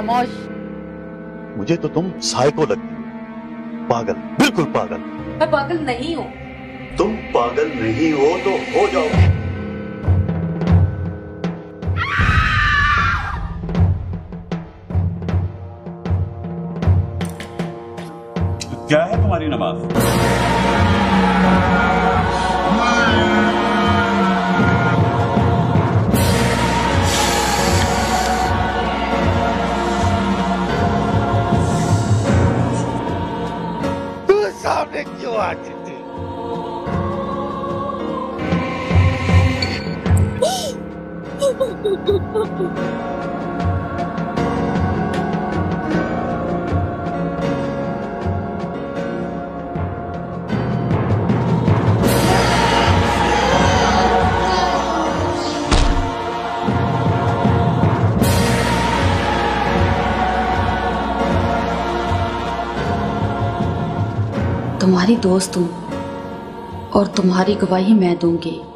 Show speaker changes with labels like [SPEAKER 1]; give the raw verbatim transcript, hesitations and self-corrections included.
[SPEAKER 1] खामोश।
[SPEAKER 2] मुझे तो तुम साइको लगती हो, पागल, बिल्कुल पागल।
[SPEAKER 3] मैं पागल नहीं हूँ।
[SPEAKER 2] तुम पागल नहीं हो तो हो जाओ।
[SPEAKER 4] क्या है तुम्हारी नमाज?
[SPEAKER 2] तू सामने क्यों आती थी?
[SPEAKER 3] तुम्हारी दोस्त हूँ और तुम्हारी गवाही मैं दूंगी।